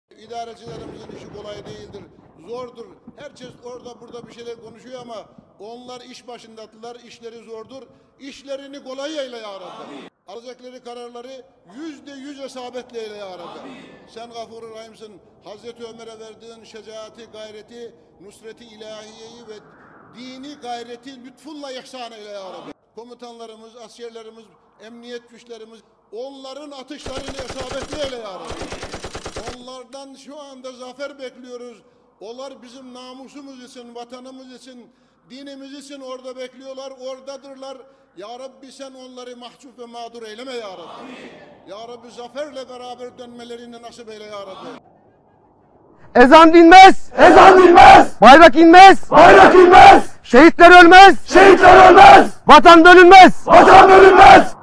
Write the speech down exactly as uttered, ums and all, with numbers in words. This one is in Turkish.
İdarecilerimizin işi kolay değildir, zordur. Herkes orada burada bir şeyler konuşuyor ama onlar iş başındadılar, işleri zordur. İşlerini kolay eyle ya Rabbi. Alacakları kararları yüzde yüz isabetle eyle ya Rabbi. Sen Gafur-ur Rahim'sin. Hazreti Ömer'e verdiğin şecaati, gayreti, nusreti ilahiyeyi ve dini gayreti lütfunla ihsan eyle ya Rabbi. Komutanlarımız, askerlerimiz, emniyet güçlerimiz, onların atışlarını isabetli eyle ya Rabbi. Onlardan şu anda zafer bekliyoruz. Onlar bizim namusumuz için, vatanımız için, dinimiz için orada bekliyorlar, oradadırlar. Ya Rabbi sen onları mahcup ve mağdur eyleme ya Rabbi. Amin. Ya Rabbi zaferle beraber dönmelerini nasip eyle ya Rabbi. Ezan dinmez, ezan dinmez, bayrak inmez, bayrak inmez, şehitler ölmez, şehitler ölmez, vatan bölünmez, vatan bölünmez.